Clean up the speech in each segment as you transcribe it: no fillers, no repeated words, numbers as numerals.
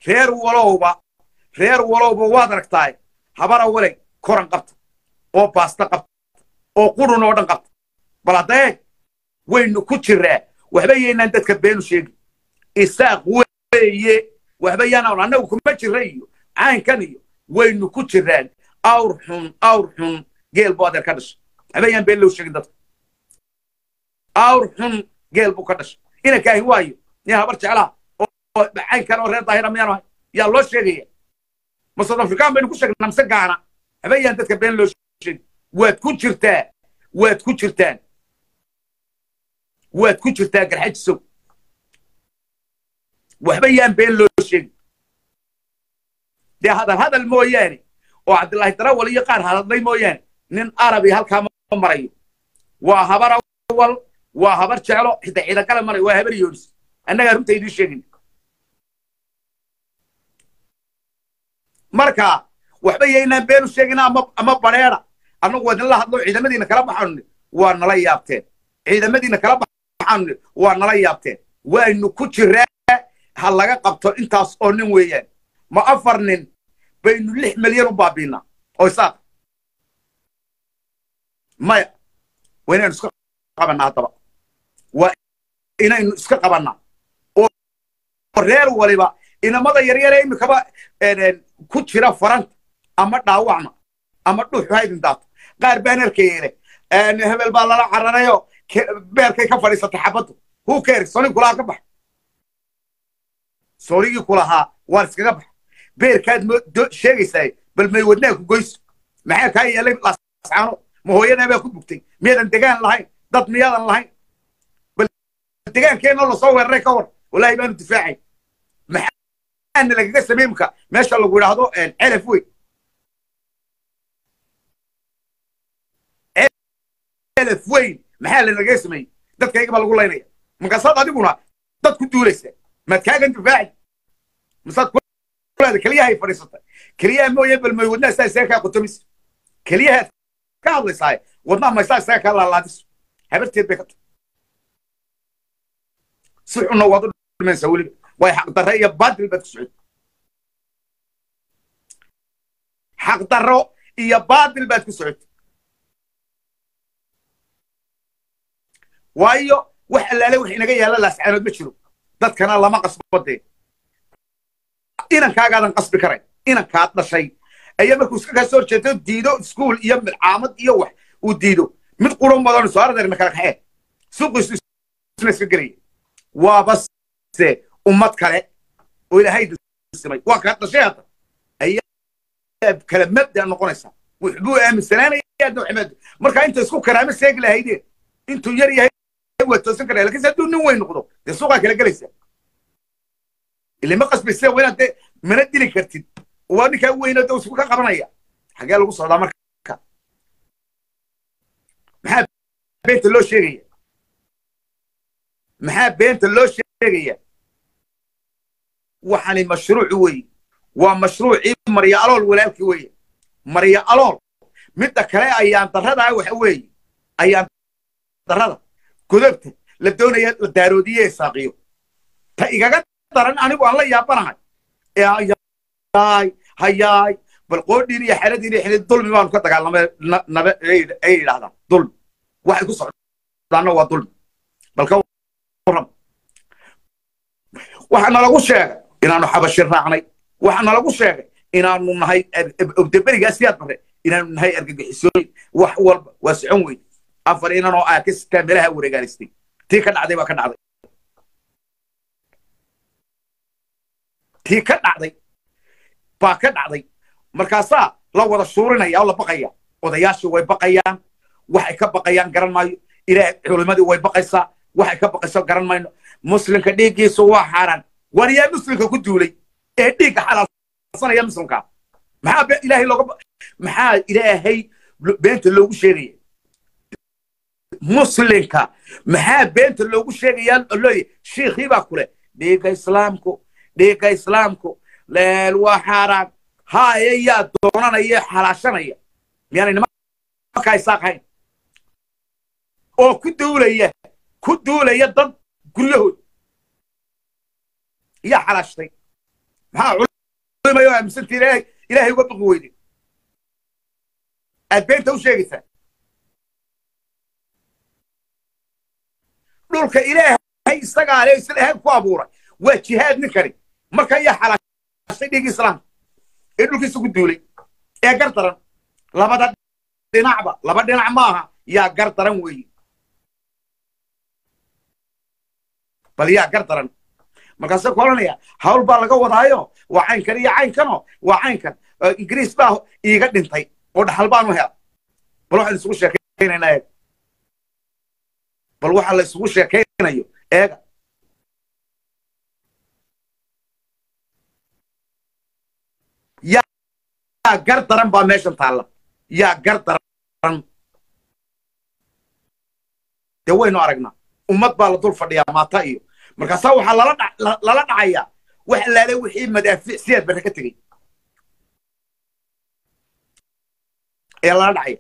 reer walowba waad aragtaay habara walay koran qabta oo baasta qabta oo qurun oo dhan qabta bal haddee waynu ku jiraa waxba yeynaan dadka beenu sheegi isaaq weeye waxba yaanaan annagu kuma jirra iyo caynkan iyo waynu ku jiraan awr xun geel buu adeer ka dhashay waxba yaan been loo sheegin dadka awr xun geel buu ka dhashay ina kaahin waayo yaa habar jeclaa oo caynkan oo reer daahira miyaanu ahay yaa loo sheegaya ma South African baynu ku sheegnaa mise gaana waxba yaan dadka been loo sheegin waad ku jirtaa garxajisow waxba yaan been loo sheegin dee hadal mooyaane oo cabdillaahi darawal iyo qaar hadlay mooyaane nin arabi halkaa ma marayo waa habar awal waa habar jeclo xitaa ciidakale marayo waa habar yoonis annagaa runta idiin sheegin marka waxba yaynaan beenu sheegin ama bareera annagu waad nala hadlo ciidamadiina kala baxaanu waa nala yaabteen ciidamadiina kala baxaanu waa nala yaabteen waynu ku jiraa ha laga qabto intaas oo nin weeyaan ma 4 nin baynu 6 milyan u baabiinaa oo isaaq maya waynaynu iska qabanaa haddaba waa inaynu iska qabanaa oo reer waliba inamada yaryare imikaba ku jira faranta ama dhaawacna ama dhuuxu haydin daato qaar baan arkayay hebel baa lala cararayo beerkay ka fadhiisatay xabaddu who cares soni kulaha ka bax soorigii kulahaa waan iskaga bax beerkaad sheegaysaa bal may wadnaa ku goyso maxaa kaa yeelay lascaano ma hooyadaa baa ku bugtay miyadan degaan lahayn dad miyadan lahayn bal degaankeenoo lasoo weeraray ka war walaahi baanu difaacay maxaana lagaga sameymka meesha lagu yidhaahdo celaf weyn celaf weyn maxaa lanagaga sameeyey dadkayga baa lagu laynaya markaasaad adiguna dad ku duulaysa maad kaagan difaaci masaad kulaada keliyahay fadhiisatay keliyaha mooye bal may wadnaha saa isaga kaa qotomis keliyahaad ka hadlaysaa wadnaha maysaa isaga kaa laalaadiso habarteed bay ka tahay si xunna waad u dhimaysaa weliba way xaqdarre iyo baadil baad ku socotay xaqdarro iyo baadil baad ku socotay waayo wax allaale wax inaga yaala laascaanood ma jiro dadkana lama qasbadee inankaadan qasbi karay inankaad dhashay ayaa markuu iska kaa soo horjeedo diido iskuul iyo milcaamad iyo wax uu diido mid qurun badan soo ardeerna kala kaxee suuqiisu isna iska gelaya waaba se ummad kale oo ilaahay dusimay waa kaa dhashay hadda ayaa kala mabda noqonaysaa wuxuu aaminsanaanayaa nooxmed markaa inta isku karaamo seegi lahaydeen intuu yar yahay waa toosan karaa laakiin hadduu nin weyn noqdo dee suuqaa kala gelaysaa اللي ما قص بيسوي وين أنت من الدنيا كرتين وأنا كوين أنت وسوق قبرنايا حاجة لو صار مركا محب بيت اللو شيء محب بيت اللو شيء وحني مشروع وي ومشروع مريا ألول ولا كوي مريا ألول متى كلا أيام ترى وحوي أيام ترى كذبت للدنيا الدارودية ساقيو تيجا ترى أنا والله يا برهان يا هاي بالقودين يا حردين يا حرد ظلم ما نقطع على نب أي هذا ظلم واحد قصر لأنه هو ظلم بالكورم وحنا لقوا شيء إن أنا حب الشرنا عني وحنا لقوا شيء إن أنا نهاي بدبري جالسيات مرة إن أنا نهاي أرجع حسوني وحول وسعوي أفرين أنا أكس كاملها ورجالستي تيكن عادي وكان عادي tii ka dhacday baa ka dhacday markaasaa la wada suurinaya oo la baqaya odayaashu way baqayaan waxay ka baqayaan garan maayo ilaa culimadii way baqaysaa waxay ka baqayso garan mayno muslimka dhiiggiisu waa xaaraan wariyaa muslimka ku duulay ee dhiigga xalaalsanaya muslimka maxaa ilaahay beenta loogu sheegaya muslimka maxaa beenta loogu sheegayaa looy sheekhi baa kule dhiigga islaamku ديك إسلامكو لا الوحارة هاي يا دوننا يا حلاشنا يعني ما كايساق هاي أو كدولة يا ضد كل يهود يا حلاشتي ما علماء يا مسنت إلهي وبقى ويدي أدبنت وشيء ثاني دولك إلهي استقى عليه سلها كوابورة وجهاد نكري ما كان يحل سيدي إسلام إنه كيسو قدولي يا قرطران لبدا دينعبا لبدا دينع ماها يا قرطران وي بل يا قرطران markaas ku oranaya hawl baa laga wadaayo waa cayn kan iyo cayn kano waa cayn kan ingiriis baa iiga dhintay oo dhaxal baan u helay bal waxa isugu sheekeynaynaa bal waxa la isugu sheekeynayo eega ya gardaran baa meeshan taala ya gardaran de waynu aragnaa ummad baa la dul fadhiyaa maata iyo markaasa waxa lala dhacaya waxa la leeyahay wixii madaafiic siyaad baa ka tagay ee la dhacaya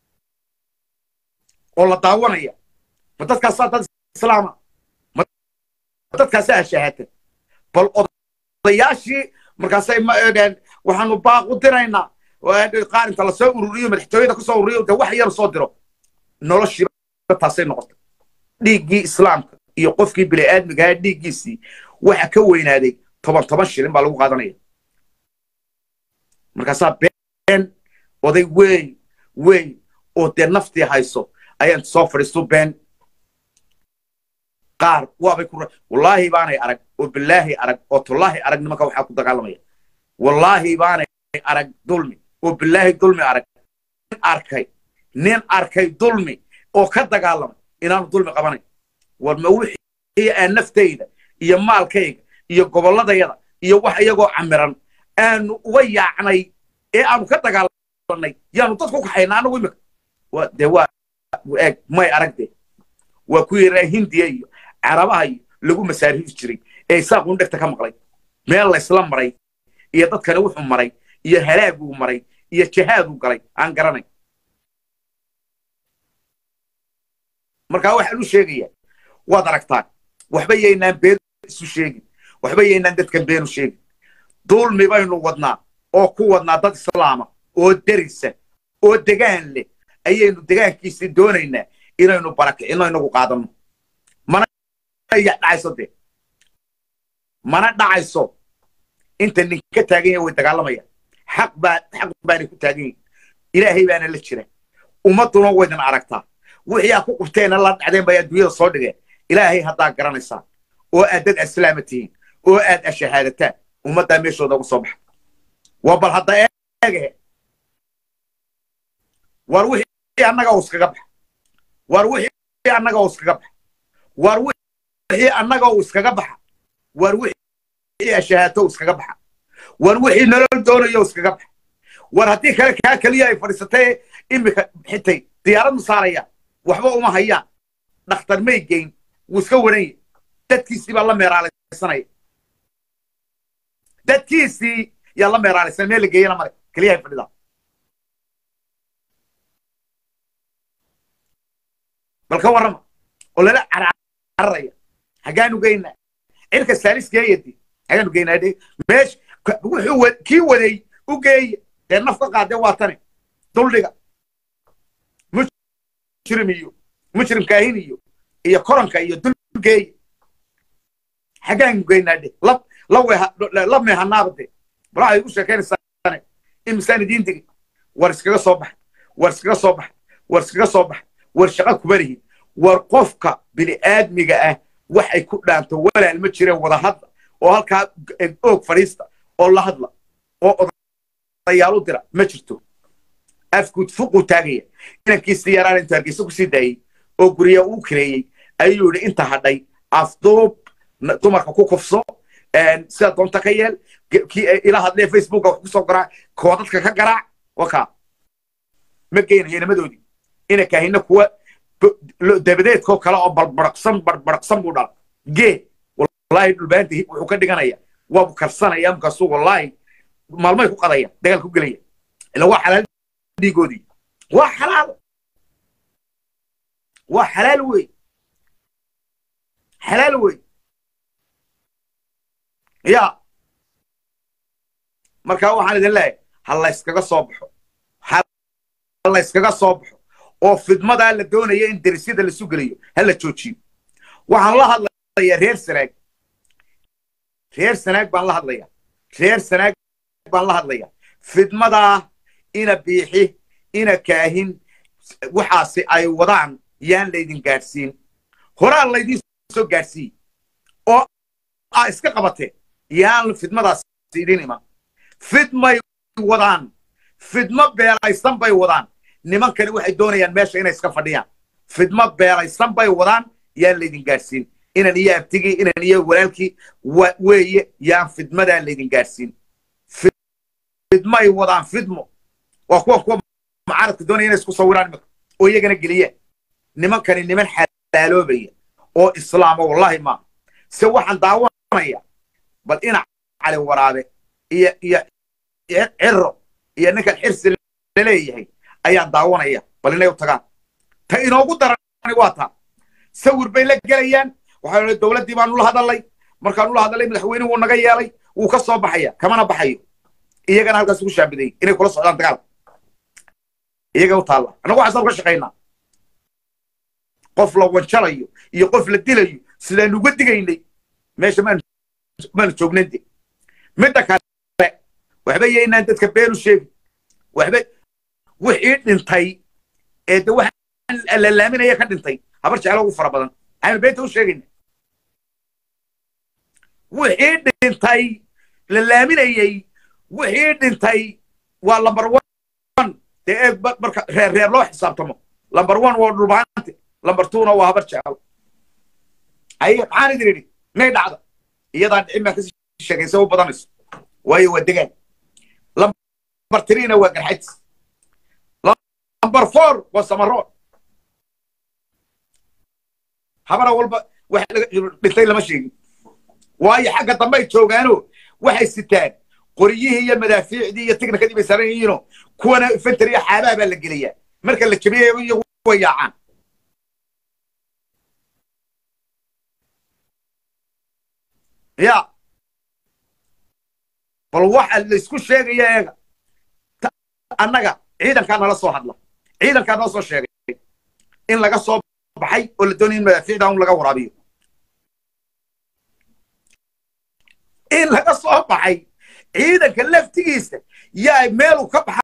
oo la daawanaya dadkaas dad islaama dadkaas shahaata bal odayaashii markaasay ma eegan waxaanu baaq u diraynaa qaar inta la soo ururiyo madaxtooyada ku soo ururiyo wax yar soo diro noloshii taasay noqotay dhiiggii islaamka iyo qofkii bini aadmiga dhiiggiisii waxa ka weynaaday 10 shilin baa lagu qaadanaya markaasa been oday weyn oo de naftii hayso ayaan soo fariisto been qaar waabay ku wallahi baanay arag oo billahi arag oo tullahi arag nimanka waxa ku dagaalamaya wallahi baanay arag dulmi oo billahi dulmi arag nin arkay dulmi oo ka dagaalamay inaan dulmi qabanay war ma wixii aan naftayda iyo maalkayga iyo gobolladayada iyo wax iyagoo camiran aanu uga yaacnay ee aanu ka dagaalanay yaanu dadku ku xaynaa anagu imika waa de waa eeg may aragde waa ku yaraa hindiya iyo carabaha iyo lagu masaariif jiray ee isaaqun dhegta ka maqlay meel la isla maray iyo dadkana wuxuu maray iyo halaaguu maray iyo jihaaduu galay aan garanay markaa waxaan u sheegayaa waad aragtaan waxba yaynaan been isu sheegin waxba yaynaan dadkan been u sheegin dulmi baynu wadnaa oo ku wadnaa dad islaama oo derisa oo degaan leh ayaynu degaankiisii doonaynaa inaynu barakicino inagu qaadano mana dhacayso de mana dhacayso inta ninka taagan yahay way dagaalamayaan xaq baanay ku taagan yihin ilaahay baana la jira ummaduna waydan aragtaa wixii aad ku qubteena la dhacdeen bay adduunyada soo dhigeen ilaahay haddaa garanaysaa oo aad dad islaama tihiin oo aad ashahaadataan ummaddaa meeshooda uga soo baxa waa bal hadda eege war wixii annaga oo iskaga baxa war wixii annaga oo iskaga baxa war wixii annaga oo iskaga baxa war wixii ashahaato iskaga baxa war wixii nolol doonayo iskaga baxa war haddii kale kaa kaliya ay fadhiisatay imika xitay diyaarad masaaraya waxba uma hayaan dhakhtar may geyn wuu iska waranaya dadkiisii baa la meeraalaysanaya dadkiisii yaa la meeraalaysan meel la geeyana male kaliya ay fadhidaa bal ka warrama oo lala cararaya hagaanu geynaa cirka saaliskeeyadi hagaanu geynaa de meesh wuxuu kii waday u geeye dee naf ka qaadee waa tani duldhiga mujrim kaahin iyo koranka iyo dulgeey hagaanu geynaa de la meehanaaba de bal waxay ugu sheekeynaysaa imisaan idiin digi war iskaga soo baxa war iskaga soo baxa war iskaga soo baxa war shaqa kuma lihin war qofka bini aadmiga ah waxay ku dhaanto walaal ma jireen wada hadla oo halkaa oog fadhiista oo la hadla oo odayaal u dira ma jirto afkud fuqu taagaya inankiisii yaraan intuu hargeysa kusii daayey oo gurya uu kireeyey ayuu yidhi inta hadhay afduub dumarka ku kufso sida doonta ka yeel kii ila hadlee facebooka wax kusoo garaac koodadka ka garaac wakaa ma geynayo nimadoodii ina kaahina kuwa dabadeedkoo kale oo barbaraqsan buu dhala gee wallaahi dhulbaanta wuxuu ka dhiganaya waabu karsanaya markaasuu wallaahi maalmay ku qadaya dagaal ku gelaya ila waa xalaal dhiigoodii waa xalaal wey xalaal wey ya marka waxaan idin leeyahay halla iskaga soo baxo halla iskaga soo baxo oo fidmada la doonayo in darisyada la sugaliyo halla joojiyo waxaan la hadlayaa reer sanaag baan la hadlayaa reer sanaag baan la hadlayaa fidmada ina biixi ina kaahin waxaasi ay wadaan yaan laydin gaadhsiin horaa laydin soo gaadhsiin oo iska qabatee yaan fidmadaas idin iman fidmay wadaan fidmo beelaysan bay wadaan nimankani waxay doonayaan meesha inay iska fadhiyaan fidmo beelaysan bay wadaan yaan laydin gaadhsiin inan iyo abtigii inan iyo walaalkii weeye yaan fidmadaa laydin gaadhsiin fidmay wadaan fidmo waa kuwa mucaaradka doonaya inay isku sawiraan imika oo iyagana geliyaan nimankani niman xalaaloobaya oo islaama wallahi maaha se waxaan daawanaya bal ina cali waraabe iyo ciro iyo ninkan xirsi laleeyahay ayaan daawanaya bal inay u tagaan ta inoogu darani waa taa sawir bay la gelayaan waxaa la dowladdii baan ula hadalay markaan ula hadalay madaxweynuhu wuu naga yeelay wuu ka soo baxaya kamana baxayo iyagana halkaas ugu shaabiday inay kula socdaan dagaalka iyaga u taalla annagu waxaan ka shaqaynaa qof la wanjalayo iyo qof la dilayo sidaan uga digaynay meesha maanu joognande midda kale waxba yaynaan dadka beenu sheegi waxba wixii dhintay ee de waxaan la laaminaya ka dhintay habar jeclo ugu fara badan aynu beenta u sheegayna wixii dhintay la laaminayay wixii dhintay waa lambar one dee eeg marka reer loo xisaabtamo lambar one waa dhulbaante lambar twona waa habar jeclo ay maxaan idin idhi may dhacda iyadaan dhicin baan kasii sheegaysa u badanayso waayo waa degaan lambar threena waa garxads lambar four waa samaroon habara walba wax dhintay lama sheegin waayo xagga dambe ay joogaano waxay sitaan qoryihii iyo madaafiicdii iyo tiknikadii bay saaran yihiinoo kuwana infantry iyo xaabaha baa la geliyaa marka la jabiyayo iyagu way yaacaan ya bal waxa la isku sheegaya eega annaga ciidankaa nala soo hadla ciidankaa noo soo sheegay in laga soo baxay oo la doonaya in madaafiicda un laga waraabiyo in laga soo baxay ciidanka laftigiisa yaa meelu ka baxay